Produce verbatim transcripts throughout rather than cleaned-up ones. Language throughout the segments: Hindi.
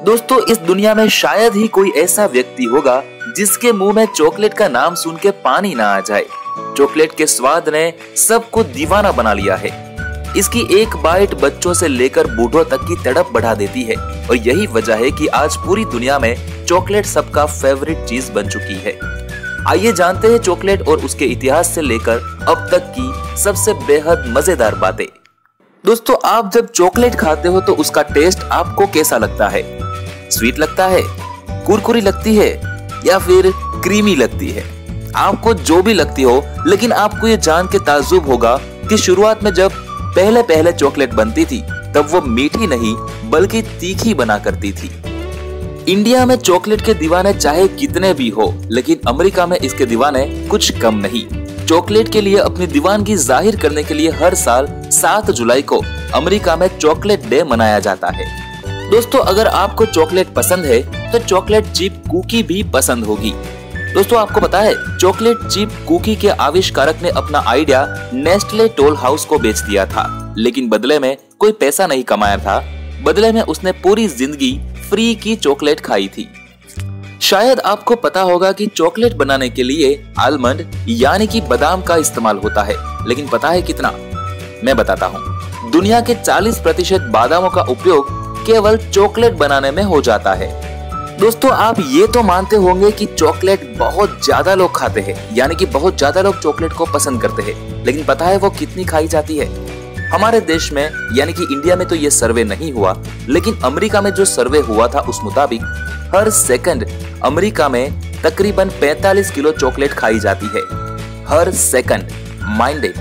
दोस्तों इस दुनिया में शायद ही कोई ऐसा व्यक्ति होगा जिसके मुंह में चॉकलेट का नाम सुन के पानी ना आ जाए। चॉकलेट के स्वाद ने सबको दीवाना बना लिया है। इसकी एक बाइट बच्चों से लेकर बूढ़ों तक की तड़प बढ़ा देती है और यही वजह है कि आज पूरी दुनिया में चॉकलेट सबका फेवरेट चीज बन चुकी है। आइए जानते हैं चॉकलेट और उसके इतिहास से लेकर अब तक की सबसे बेहद मजेदार बातें। दोस्तों आप जब चॉकलेट खाते हो तो उसका टेस्ट आपको कैसा लगता है? स्वीट लगता है, कुरकुरी लगती है या फिर क्रीमी लगती है? आपको जो भी लगती हो, लेकिन आपको ये जान के ताज्जुब होगा कि शुरुआत में जब पहले पहले चॉकलेट बनती थी तब वो मीठी नहीं बल्कि तीखी बना करती थी। इंडिया में चॉकलेट के दीवाने चाहे कितने भी हो, लेकिन अमेरिका में इसके दीवाने कुछ कम नहीं। चॉकलेट के लिए अपनी दीवानगी जाहिर करने के लिए हर साल सात जुलाई को अमेरिका में चॉकलेट डे मनाया जाता है। दोस्तों अगर आपको चॉकलेट पसंद है तो चॉकलेट चिप कुकी भी पसंद होगी। दोस्तों आपको पता है चॉकलेट चिप कुकी के आविष्कारक ने अपना आइडिया नेस्ले टोल हाउस को बेच दिया था, लेकिन बदले में कोई पैसा नहीं कमाया था। बदले में उसने पूरी जिंदगी फ्री की चॉकलेट खाई थी। शायद आपको पता होगा कि चॉकलेट बनाने के लिए आलमंड यानी कि बादाम का इस्तेमाल होता है, लेकिन पता है कितना? मैं बताता हूँ। दुनिया के चालीस प्रतिशत बादामों का उपयोग केवल चॉकलेट बनाने में हो जाता है। दोस्तों आप ये तो मानते होंगे कि चॉकलेट बहुत ज्यादा लोग खाते हैं, यानी कि बहुत ज्यादा लोग चॉकलेट को पसंद करते हैं, लेकिन पता है वो कितनी खाई जाती है? हमारे देश में यानी कि इंडिया में तो ये सर्वे नहीं हुआ, लेकिन अमेरिका में जो सर्वे हुआ था उस मुताबिक हर सेकंड अमेरिका में तकरीबन पैंतालीस किलो चॉकलेट खाई जाती है। हर सेकंड, माइंड इट।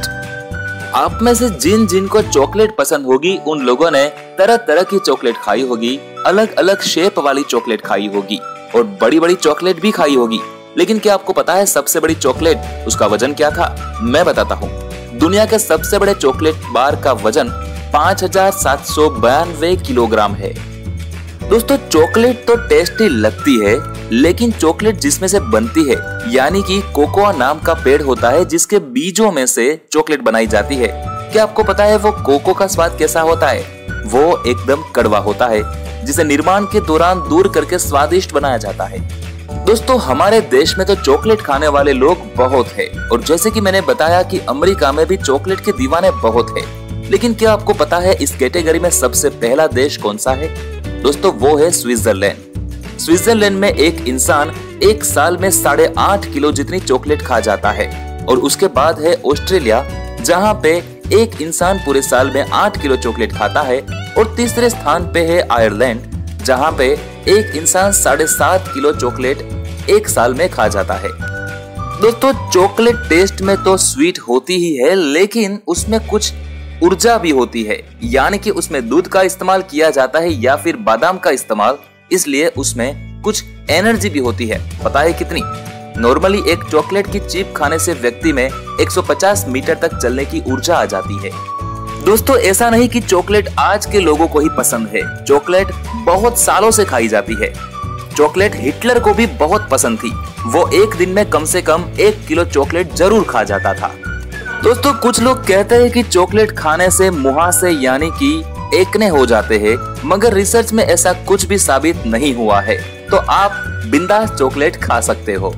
आप में से जिन जिन को चॉकलेट पसंद होगी उन लोगों ने तरह तरह की चॉकलेट खाई होगी, अलग अलग शेप वाली चॉकलेट खाई होगी और बड़ी बड़ी चॉकलेट भी खाई होगी। लेकिन क्या आपको पता है सबसे बड़ी चॉकलेट उसका वजन क्या था? मैं बताता हूँ। दुनिया के सबसे बड़े चॉकलेट बार का वजन पाँच हजार सात सौ बयानवे किलोग्राम है। दोस्तों चॉकलेट तो टेस्टी लगती है, लेकिन चॉकलेट जिसमें से बनती है यानी कि कोकोआ नाम का पेड़ होता है जिसके बीजों में से चॉकलेट बनाई जाती है। क्या आपको पता है वो कोको का स्वाद कैसा होता है? वो एकदम कड़वा होता है, जिसे निर्माण के दौरान दूर करके स्वादिष्ट बनाया जाता है। दोस्तों हमारे देश में तो चॉकलेट खाने वाले लोग बहुत है और जैसे कि मैंने बताया कि अमेरिका में भी चॉकलेट के दीवाने बहुत है। लेकिन क्या आपको पता है इस कैटेगरी में सबसे पहला देश कौन सा है? दोस्तों वो है स्विट्जरलैंड। स्विट्जरलैंड में एक इंसान एक साल में साढ़े आठ किलो जितनी चॉकलेट खा जाता है। और उसके बाद है ऑस्ट्रेलिया, जहाँ पे एक इंसान पूरे साल में आठ किलो चॉकलेट खाता है। और तीसरे स्थान पे है आयरलैंड, जहाँ पे एक इंसान साढ़े सात किलो चॉकलेट एक साल में खा जाता है। दोस्तों चॉकलेट टेस्ट में तो स्वीट होती ही है, लेकिन उसमें कुछ ऊर्जा भी होती है, यानी कि उसमें दूध का इस्तेमाल किया जाता है या फिर बादाम का इस्तेमाल, इसलिए उसमें कुछ एनर्जी भी होती है। पता है कितनी? नॉर्मली एक चॉकलेट की चिप खाने से व्यक्ति में एक सौ पचास मीटर तक चलने की ऊर्जा आ जाती है। दोस्तों ऐसा नहीं कि चॉकलेट आज के लोगों को ही पसंद है, चॉकलेट बहुत सालों से खाई जाती है। चॉकलेट हिटलर को भी बहुत पसंद थी, वो एक दिन में कम से कम एक किलो चॉकलेट जरूर खा जाता था। दोस्तों कुछ लोग कहते हैं कि चॉकलेट खाने से मुहासे यानी कि एक्ने हो जाते हैं, मगर रिसर्च में ऐसा कुछ भी साबित नहीं हुआ है, तो आप बिंदास चॉकलेट खा सकते हो।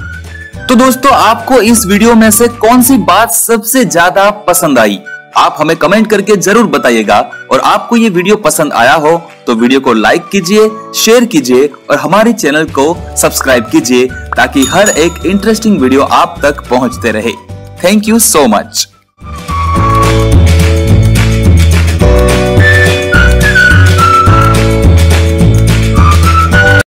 तो दोस्तों आपको इस वीडियो में से कौन सी बात सबसे ज्यादा पसंद आई? आप हमें कमेंट करके जरूर बताइएगा। और आपको ये वीडियो पसंद आया हो तो वीडियो को लाइक कीजिए, शेयर कीजिए और हमारे चैनल को सब्सक्राइब कीजिए ताकि हर एक इंटरेस्टिंग वीडियो आप तक पहुंचते रहे। Thank you so much.